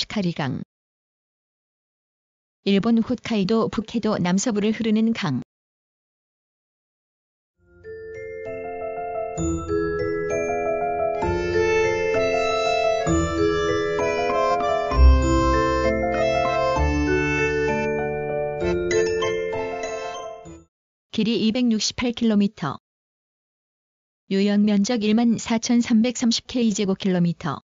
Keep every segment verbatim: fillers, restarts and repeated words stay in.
이시카리강. 일본 홋카이도 북해도 남서부를 흐르는 강. 길이 이백육십팔 킬로미터. 유역면적 일만 사천삼백삼십 제곱킬로미터.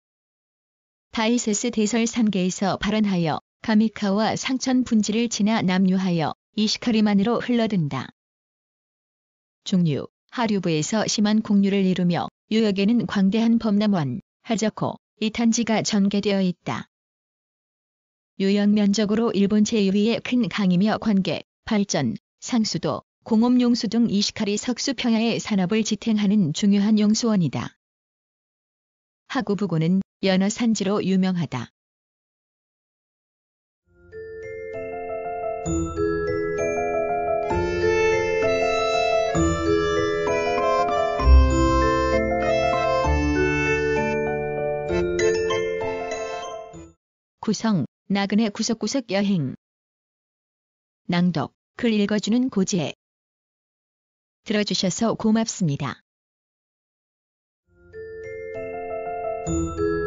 다이세스 대설 삼 개에서 발원하여 가미카와 상천 분지를 지나 남유하여 이시카리만으로 흘러든다. 중류, 하류부에서 심한 공류를 이루며 유역에는 광대한 범람원, 하저코, 이탄지가 전개되어 있다. 유역 면적으로 일본 제이 위의 큰 강이며 관계, 발전, 상수도, 공업용수 등 이시카리 석수평야의 산업을 지탱하는 중요한 용수원이다. 하구부고는 연어 산지로 유명하다. 구성, 나그네 구석구석 여행. 낭독, 글 읽어주는 고지혜. 들어주셔서 고맙습니다.